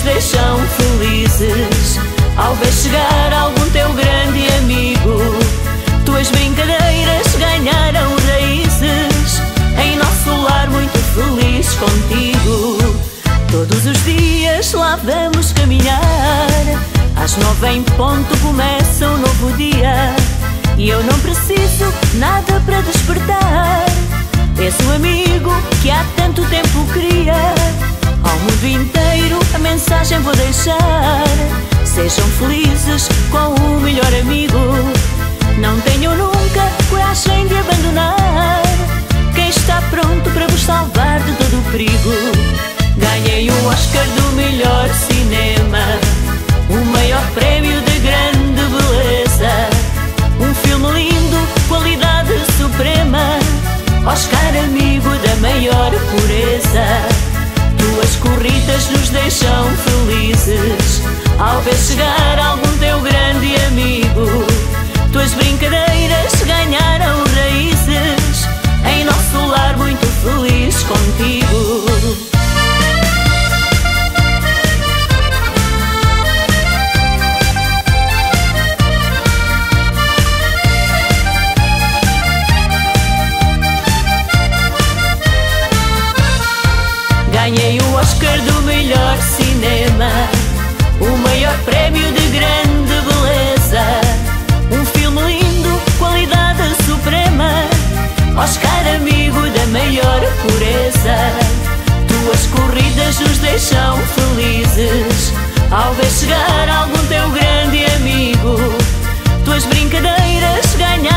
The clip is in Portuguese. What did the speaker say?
deixam felizes ao ver chegar algum teu grande amigo. Tuas brincadeiras ganharam raízes em nosso lar, muito feliz contigo. Todos os dias lá vamos caminhar, às 9 em ponto começa um novo dia, e eu não preciso nada para despertar. És o amigo que há tanto tempo queria, ao mundo inteiro a mensagem vou deixar: sejam felizes com o melhor amigo, não tenham nunca coragem de abandonar quem está pronto para vos salvar de todo o perigo. Ganhei o Oscar do melhor cinema, o maior prémio de grande beleza, um filme lindo, qualidade suprema, Oscar amigo da maior pureza. Tuas corridas nos deixam felizes ao ver chegar algum teu grande amigo. Tuas brincadeiras ganharam raízes em nosso lar, muito feliz contigo. Ganhei o Oscar do melhor cinema, o maior prémio de grande beleza, um filme lindo, qualidade suprema, Oscar amigo da maior pureza. Tuas corridas nos deixam felizes ao ver chegar algum teu grande amigo. Tuas brincadeiras ganham